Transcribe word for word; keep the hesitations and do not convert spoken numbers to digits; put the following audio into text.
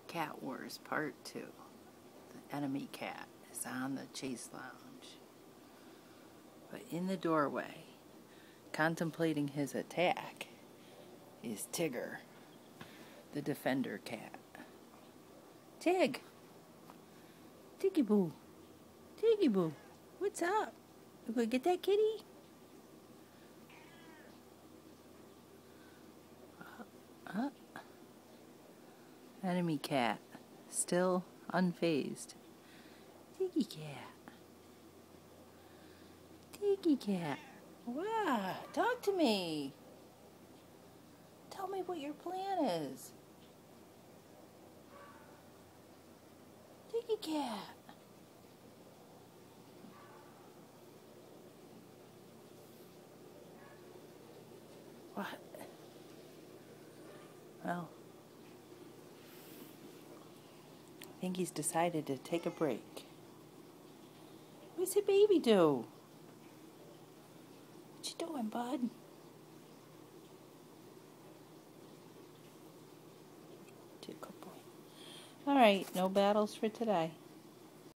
Cat Wars Part two. The enemy cat is on the chase lounge. But in the doorway, contemplating his attack, is Tigger, the defender cat. Tig! Tiggy boo! Tiggy boo! What's up? You gonna get that kitty? Uh, uh. Enemy cat, still unfazed. Tiggy cat. Tiggy cat. Wow, talk to me. Tell me what your plan is. Tiggy cat. What? Well, I think he's decided to take a break. What's the baby do? What you doing, bud? Alright, no battles for today.